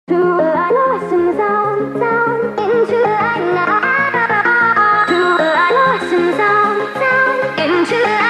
To I lost some sound, sound into I now. To I lost some sound, sound into